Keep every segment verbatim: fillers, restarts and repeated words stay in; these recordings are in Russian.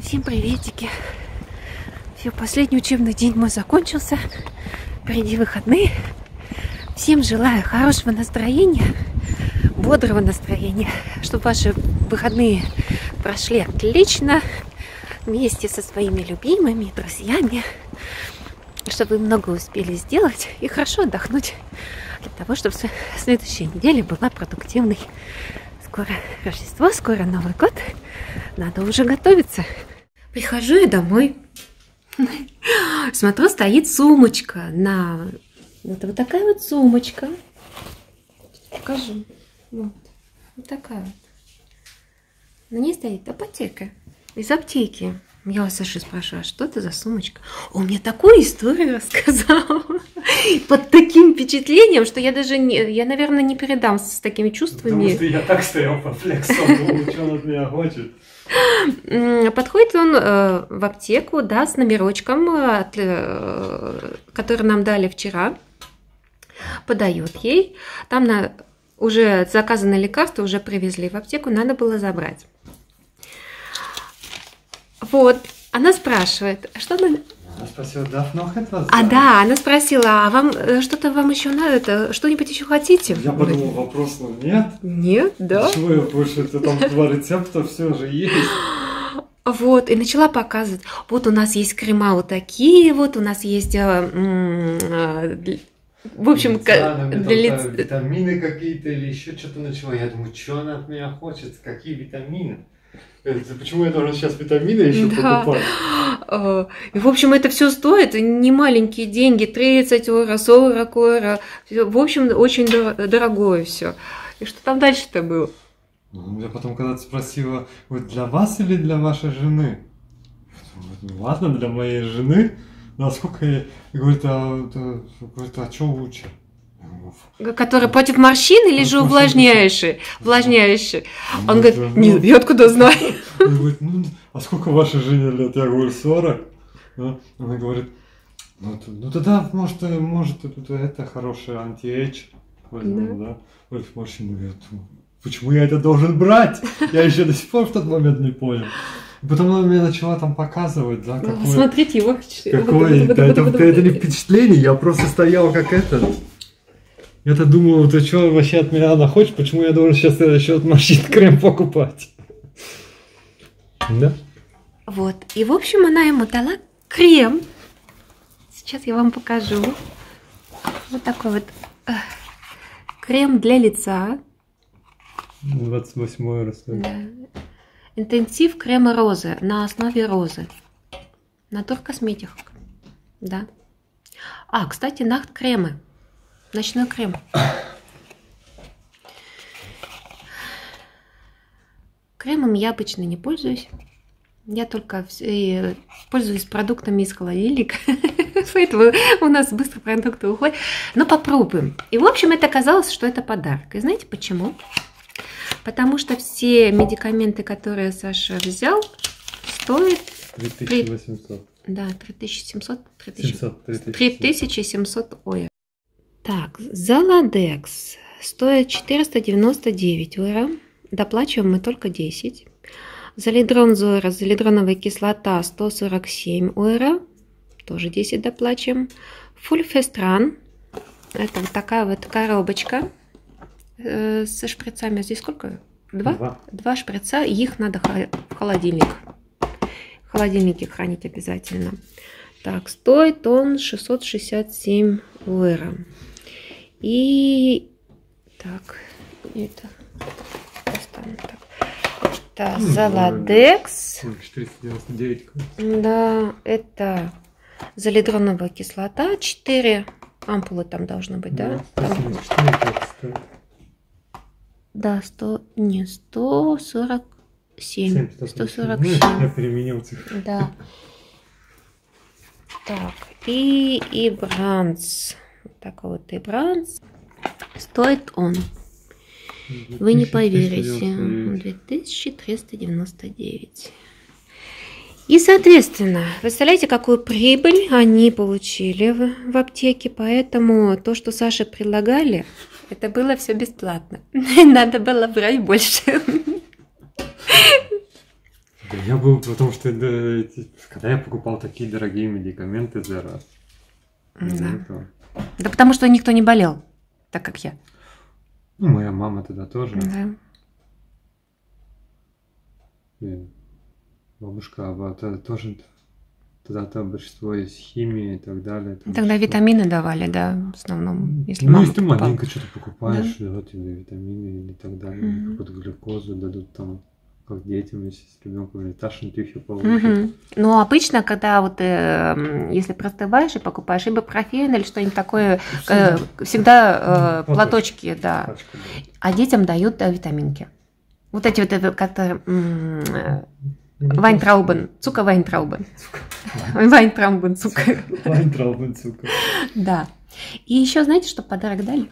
Всем приветики. Все, последний учебный день мой закончился. Впереди выходные. Всем желаю хорошего настроения, бодрого настроения, чтобы ваши выходные прошли отлично, вместе со своими любимыми, друзьями, чтобы вы много успели сделать и хорошо отдохнуть, для того, чтобы следующая неделя была продуктивной. Скоро Рождество, скоро Новый год. Надо уже готовиться. Прихожу я домой. Смотрю, стоит сумочка. На... Это вот такая вот сумочка. Покажу. Вот. Вот такая вот. На ней стоит аптека. Из аптеки. Я у Саши спрашиваю, а что это за сумочка? Он мне такую историю рассказал. Под таким впечатлением, что я даже, не, я, наверное, не передам с такими чувствами. Потому что я так стоял под флексом, думал, что он от меня хочет. Подходит он э, в аптеку, да, с номерочком, от, э, который нам дали вчера. Подает ей. Там на, уже заказанное лекарство уже привезли в аптеку, надо было забрать. Вот, она спрашивает, что она... Она спросила, давно это? А, да, она спросила, а вам что-то вам еще надо, что-нибудь еще хотите? Я подумал, вопрос, ну нет. Нет, да. Почему я больше, это там два рецепта, все же есть. Вот, и начала показывать, вот у нас есть крема вот такие, вот у нас есть, в общем, да, для лица. Витамины какие-то или еще что-то начала. Я думаю, что она от меня хочет, какие витамины? Почему я должен сейчас витамины еще да. покупать? И, в общем, это все стоит не маленькие деньги, тридцать евро, сорок евро. В общем, очень дорогое все. И что там дальше-то было? Я потом когда-то спросила, вот для вас или для вашей жены? Ну, ладно, для моей жены. Насколько я... Говорит, а, говорит, а что лучше? Который против морщин или же увлажняющий? Увлажняющий. Он говорит, нет, я откуда знаю? Он говорит, ну, а сколько вашей жене лет? Я говорю, сорок. Она говорит, ну, ну тогда, может, может это, это хороший анти-эйдж. Возьмем, да? Против морщин. Говорит, почему я это должен брать? Я еще до сих пор в тот момент не понял. И потом она мне начала там показывать, да, какое... Смотрите его. Какое, это, это, это не впечатление, я просто стоял как этот... Я-то думал, ты что вообще от меня она хочет, почему я должен сейчас еще от морщин крем покупать? Да? Вот, и в общем она ему дала крем. Сейчас я вам покажу. Вот такой вот э, крем для лица. двадцать восьмой раз. Да. Интенсив крема розы на основе розы. Натур Косметик. Да. А, кстати, нахт кремы. Ночной крем. Кремом я обычно не пользуюсь. Я только пользуюсь продуктами из холодильника. Поэтому у нас быстро продукты уходят. Но попробуем. И в общем это оказалось, что это подарок. И знаете почему? Потому что все медикаменты, которые Саша взял, стоят... три тысячи восемьсот. Да, три тысячи семьсот. три тысячи семьсот евро. Так, Золодекс стоит четыреста девяносто девять евро. Доплачиваем мы только десять. Залидрон Зора, залидроновая кислота сто сорок семь евро. Тоже десять доплачиваем. Фульфестран. Это вот такая вот коробочка э, со шприцами. Здесь сколько? Два? Два. Два шприца. Их надо в холодильник. В холодильнике хранить обязательно. Так, стоит он шестьсот шестьдесят семь евро. И так, это, это Золодекс. четыреста девяносто девять. Да, это залидроновая кислота. четыре ампулы там должно быть, да? Там... Да, сто, не, сто сорок семь. сто сорок семь. Я переменил цифру. Да. Так, и Ибранс. Вот такой вот Ибранс. Стоит он, вы не поверите, две тысячи триста девяносто девять. И, соответственно, представляете, какую прибыль они получили в, в аптеке. Поэтому то, что Саше предлагали, это было все бесплатно. Надо было брать больше. Блин, я был, потому что да, когда я покупал такие дорогие медикаменты за раз. Да. Да потому что никто не болел, так как я. Ну, моя мама тогда тоже. Да. И бабушка, а тогда тоже тогда-то большинство из химии и так далее. Тогда что... витамины давали, да, в основном. Если ну, мама если ты покупала. маленько что-то покупаешь, да? да, тебе витамины и так далее, Mm-hmm. какую-то глюкозу дадут там, как детям, если с ребенком или Taschentücher получат. Mm-hmm. Но обычно, когда вот, э, если простываешь и покупаешь ибупрофен или что-нибудь такое, э, всегда э, платочки, да. Пачка, да. А детям дают да, витаминки. Вот эти вот это как-то э, Вайнтраубен, Цукер Вайнтраубен. Вайнтраубен, Цукер. Вайнтраубен, Цукер. Да. И еще знаете, что подарок дали?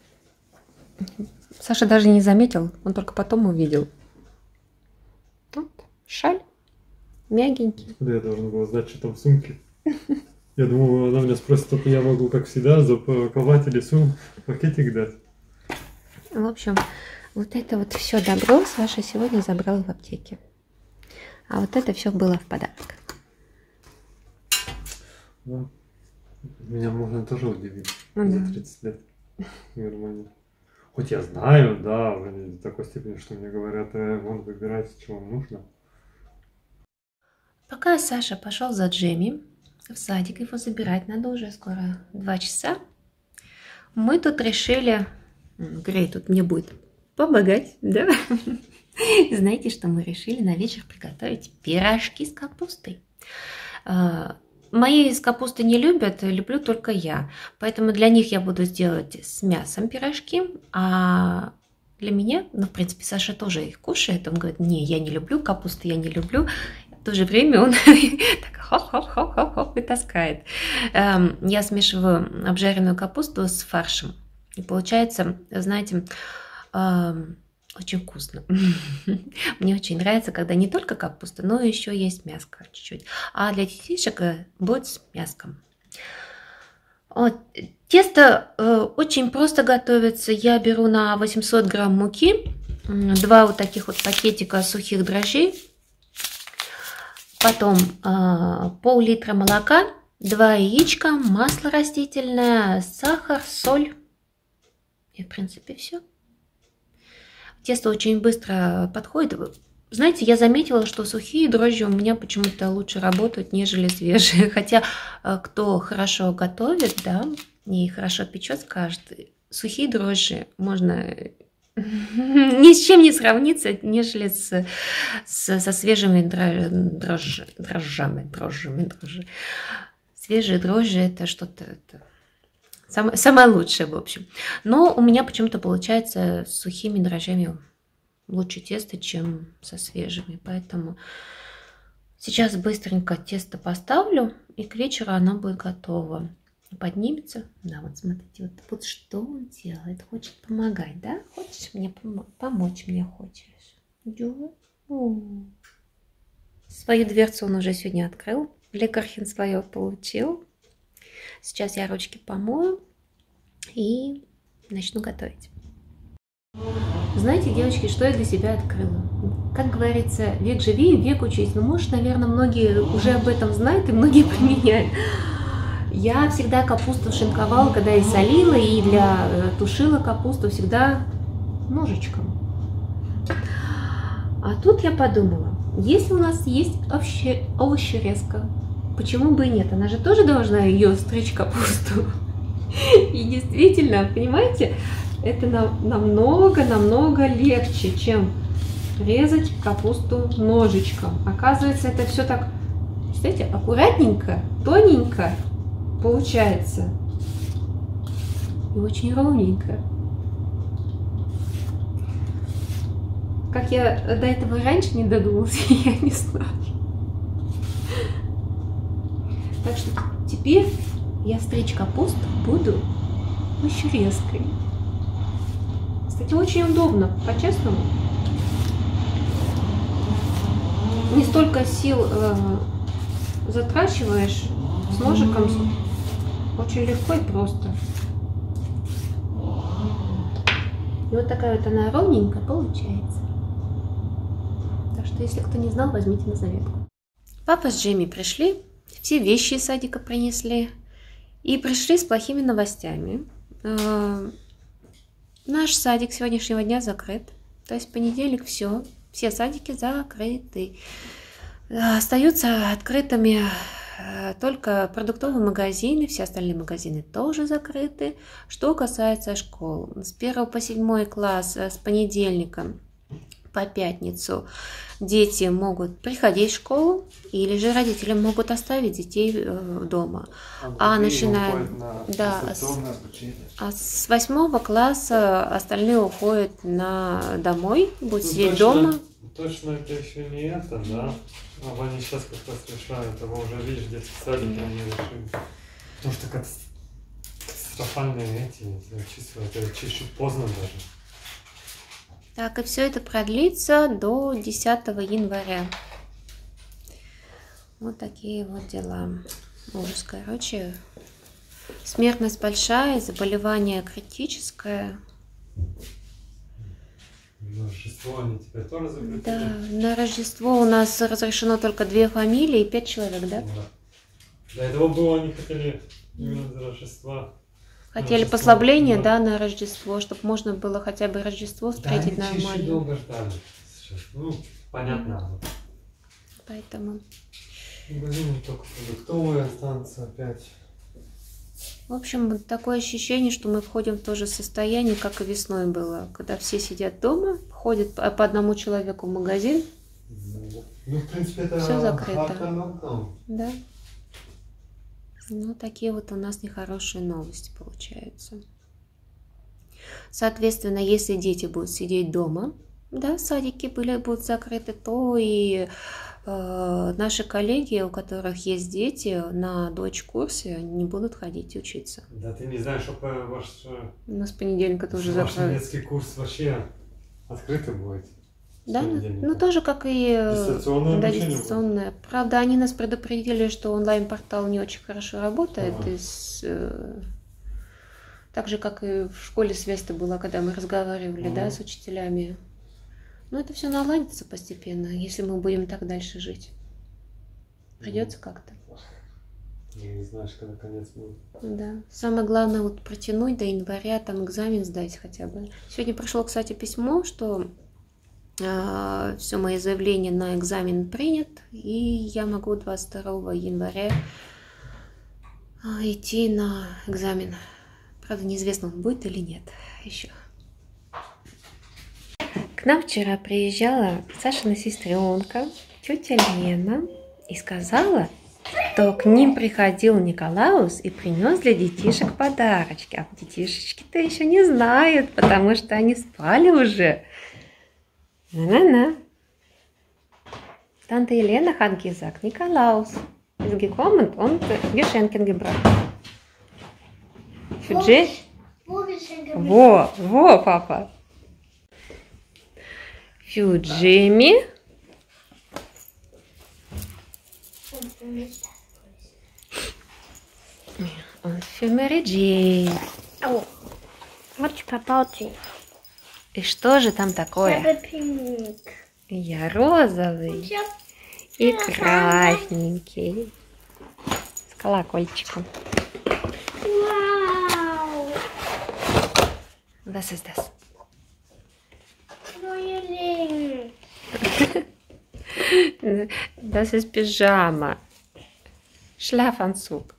Саша даже не заметил, он только потом увидел. Вот, шаль, мягенький. Куда я должен был знать, что там в сумке? Я думал, она меня спросит, только я могу, как всегда, запаковать или сум пакетик дать. В общем, вот это вот все добро Саша сегодня забрал в аптеке. А вот это все было в подарок. Да. Меня можно тоже удивить. Ну, за да. тридцать лет в Германии. Хоть я знаю, да, в такой степени, что мне говорят, э, вон выбирайте, что вам нужно. Пока Саша пошел за Джемми в садик, его забирать надо уже скоро два часа, мы тут решили, Грей тут мне будет помогать, да? Знаете, что мы решили на вечер приготовить пирожки с капустой. Мои из капусты не любят, люблю только я. Поэтому для них я буду делать с мясом пирожки. А для меня, ну, в принципе, Саша тоже их кушает. Он говорит, не, я не люблю капусту, я не люблю. В то же время он так хоп-хоп-хоп-хоп и таскает. Я смешиваю обжаренную капусту с фаршем. И получается, знаете, очень вкусно. Мне очень нравится, когда не только капуста, но еще есть мяско чуть-чуть. А для детишек будет с мяском. Вот. Тесто э, очень просто готовится. Я беру на восемьсот грамм муки, два вот таких вот пакетика сухих дрожжей, потом э, пол-литра молока, два яичка, масло растительное, сахар, соль. И в принципе все. Тесто очень быстро подходит. Знаете, я заметила, что сухие дрожжи у меня почему-то лучше работают, нежели свежие. Хотя, кто хорошо готовит, да, и хорошо печет, скажет, сухие дрожжи можно ни с чем не сравниться, нежели с, с, со свежими дрожжи, дрожжами, дрожжами, дрожжи. Свежие дрожжи – это что-то... Это... Самое, самое лучшее, в общем. Но у меня почему-то получается с сухими дрожжами лучше тесто, чем со свежими. Поэтому сейчас быстренько тесто поставлю, и к вечеру оно будет готово. Поднимется. Да, вот смотрите, вот, вот что он делает. Хочет помогать, да? Хочешь мне пом- помочь мне хочешь? Да? О. Свою дверцу он уже сегодня открыл. Лекархин свое получил. Сейчас я ручки помою и начну готовить. Знаете, девочки, что я для себя открыла? Как говорится, век живи, век учись. Ну, может, наверное, многие уже об этом знают и многие применяют. Я всегда капусту шинковала, когда и солила, и для тушила капусту всегда ножичком. А тут я подумала, если у нас есть овощерезка, почему бы и нет? Она же тоже должна ее стричь капусту. И действительно, понимаете, это намного-намного легче, чем резать капусту ножичком. Оказывается, это все так, знаете, аккуратненько, тоненько получается. И очень ровненько. Как я до этого раньше не додумалась, я не знаю. Так что теперь я стричь капусту буду овощерезкой. Кстати, очень удобно, по-честному. Не столько сил э, затрачиваешь с ножиком, очень легко и просто. И вот такая вот она ровненькая получается. Так что, если кто не знал, возьмите на заметку. Папа с Джейми пришли, все вещи из садика принесли и пришли с плохими новостями. Наш садик сегодняшнего дня закрыт. То есть в понедельник все, все садики закрыты. Остаются открытыми только продуктовые магазины, все остальные магазины тоже закрыты. Что касается школ, с первого по седьмой класс с понедельника по пятницу дети могут приходить в школу, или же родители могут оставить детей дома. А, а начиная на да, с, а с восьмого класса остальные уходят на домой, будут ну, сидеть точно, дома. Точно это еще не это, да? А они сейчас как раз решают, а вы уже видишь, детские садики они решили. Потому что как катастрофальные эти числа, это чуть-чуть поздно даже. Так, и все это продлится до десятого января. Вот такие вот дела. Ужас, короче. Смертность большая, заболевание критическое. На Рождество они теперь тоже запретили? Да, на Рождество у нас разрешено только две фамилии и пять человек, да? Да. До этого было, они хотели именно до Рождества. Хотели Рождество, послабление, да. да, на Рождество, чтобы можно было хотя бы Рождество встретить да, нормально. Да, долго ждали сейчас. Ну, понятно. Mm. Поэтому... Блин, только продуктовые останутся опять. В общем, такое ощущение, что мы входим в то же состояние, как и весной было. Когда все сидят дома, ходят по одному человеку в магазин. Ну, в принципе, это все закрыто. Да. Ну, такие вот у нас нехорошие новости получаются. Соответственно, если дети будут сидеть дома, да, садики были, будут закрыты, то и э, наши коллеги, у которых есть дети, на дочь-курсе не будут ходить учиться. Да, ты не знаешь, что ваш... У нас с понедельника тоже закроют. Ваш закроют. немецкий курс вообще открытый будет. Да, ну тоже как и дистанционное, да, дистанционное. Правда, они нас предупредили, что онлайн-портал не очень хорошо работает. Ага. Из, э, так же, как и в школе связь-то была, когда мы разговаривали ага. да, с учителями. Но это все наладится постепенно, если мы будем так дальше жить. Придется ага. как-то. Не знаешь, когда конец будет. Да. Самое главное вот протянуть до января, там экзамен сдать хотя бы. Сегодня пришло, кстати, письмо, что все мои заявления на экзамен принят, и я могу двадцать второго января идти на экзамен. Правда, неизвестно, он будет или нет еще. К нам вчера приезжала Сашина сестренка, тетя Лена, и сказала, что к ним приходил Николаус и принес для детишек подарочки. А детишечки-то еще не знают, потому что они спали уже. Na-na-na. Tante Helena hat gesagt, Nikolaus ist gekommen und Geschenke gebracht. Für Wo, Jay? wo Geschenke? Wo, wo, Papa? Für Jamie. Und für mich das. Und für Mary Jane. Oh, much papauti. И что же там такое? Pink. Я розовый и красненький. С колокольчиком. Wow. Was ist das? Neue Ring. Das ist Pyjama. Schlafanzug.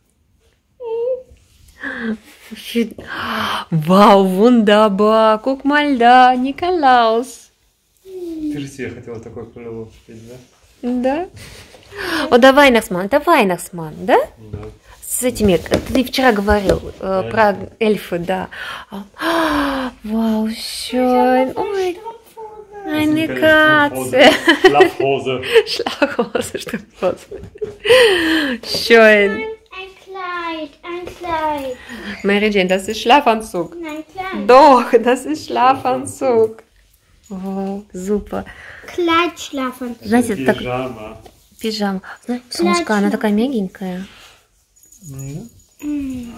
Вау, wunderbar, guck mal da, Nikolaus. Ты же себе хотела такой крыло купить, да? Да. О, да, Weihnachtsmann, это Weihnachtsmann, да? Да. С этими, ты вчера говорил э, про эльфы, да. Вау, schön. Ой, eine Katze. Schlafhose. Schlafhose, Schlafhose. Schön. Ein Kleid. Mary Jane, das ist Schlafanzug. Nein, Kleid. Doch, das ist Schlafanzug. О, super. Kleid, Schlafanzug. Знаете, так... Пижама. Пижама. Знаете, солнышко, она такая мягенькая. Mm.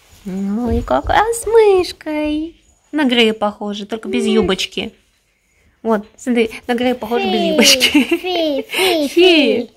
Ну и какая с мышкой. На Грея похоже, только без юбочки. Вот, смотри, на Грея похож без юбочки. Фи, фи, Фи.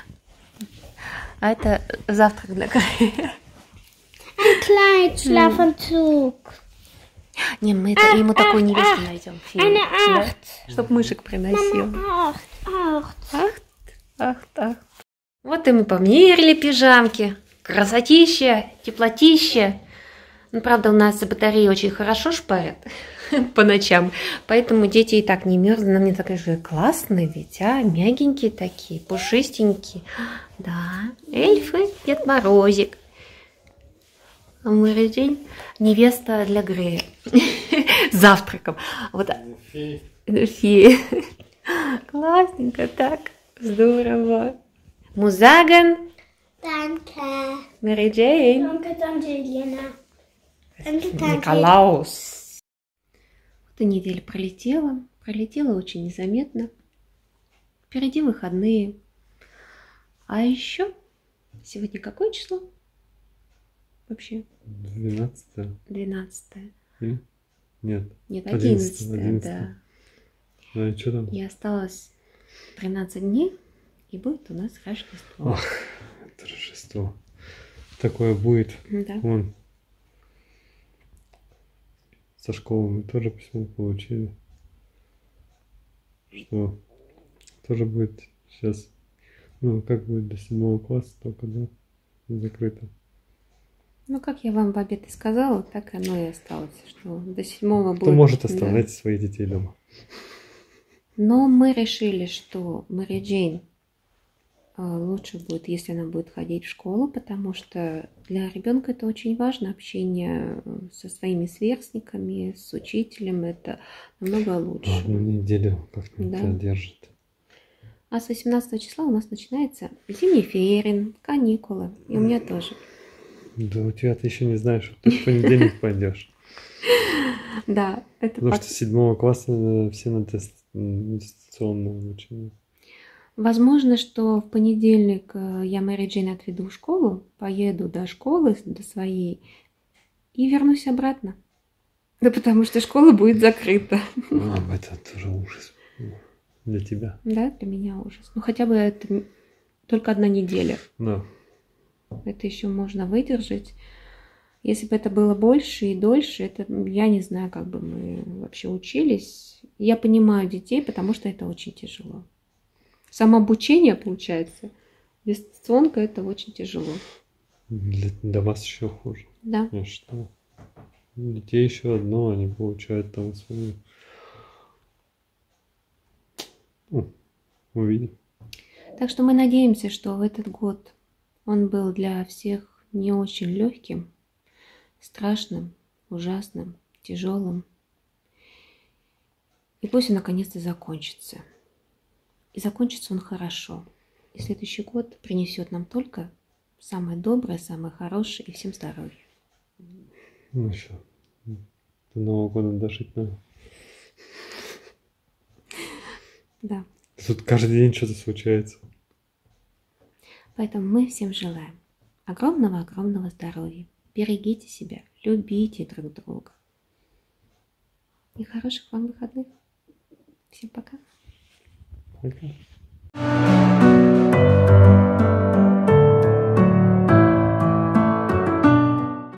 А это завтрак для Грея. Ein Kleid-Schlafanzug. Не, мы это, ему такую невесту найдем. Eine Acht. Чтоб мышек приносил. Mama, acht, acht. Ахт, ахт, ахт. Вот и мы померили пижамки. Красотища, теплотища. Ну, правда, у нас батареи очень хорошо шпарят по ночам, поэтому дети и так не мерзнут. На мне такие же классные ведь, а? Мягенькие такие, пушистенькие. Да, эльфы, Дед Морозик. А мы день невеста для Грея. С завтраком. Вот. Фея. Классненько так. Здорово. Музаган. Danke. Мэри Джейн. Danke, danke, Elena. Danke, danke. Николаус. Вот и неделя пролетела. Пролетела очень незаметно. Впереди выходные. А еще сегодня какое число? Вообще? Двенадцатое. Двенадцатое. Или? Нет. Нет, одиннадцатое, да. Ну и что там? И осталось тринадцать дней, и будет у нас Рождество. Ах, это Рождество. Такое будет. Да. Вон. Со школы мы тоже письмо получили. Что тоже будет сейчас, ну как будет до седьмого класса только, да, закрыто. Ну, как я вам в обед и сказала, так оно и осталось, что до седьмого будет. Кто может оставлять да. своих детей дома? Но мы решили, что Мэри Джейн лучше будет, если она будет ходить в школу, потому что для ребенка это очень важно, общение со своими сверстниками, с учителем, это намного лучше. Одну неделю как-нибудь да. держит. А с восемнадцатого числа у нас начинается зимний фейерин, каникулы, и у меня тоже. Да у тебя ты еще не знаешь, что ты в понедельник пойдешь. Да, это потому что с седьмого класса все на дистанционное обучение. Возможно, что в понедельник я Мэри Джейн отведу в школу, поеду до школы, до своей, и вернусь обратно. Да потому что школа будет закрыта. А, это тоже ужас для тебя. Да, для меня ужас. Ну хотя бы это только одна неделя. Да. Это еще можно выдержать. Если бы это было больше и дольше, это я не знаю, как бы мы вообще учились. Я понимаю детей, потому что это очень тяжело. Самообучение, получается, дистанционка, это очень тяжело. Для, для вас еще хуже. Да. Я считаю. Детей еще одно, они получают там свои. Ну, увидим. Так что мы надеемся, что в этот год он был для всех не очень легким, страшным, ужасным, тяжелым. И пусть он наконец-то закончится. И закончится он хорошо. И следующий год принесет нам только самое доброе, самое хорошее и всем здоровья. Ну еще до Нового года дожить надо. Да. Тут каждый день что-то случается. Поэтому мы всем желаем огромного-огромного здоровья. Берегите себя, любите друг друга. И хороших вам выходных. Всем пока. Пока.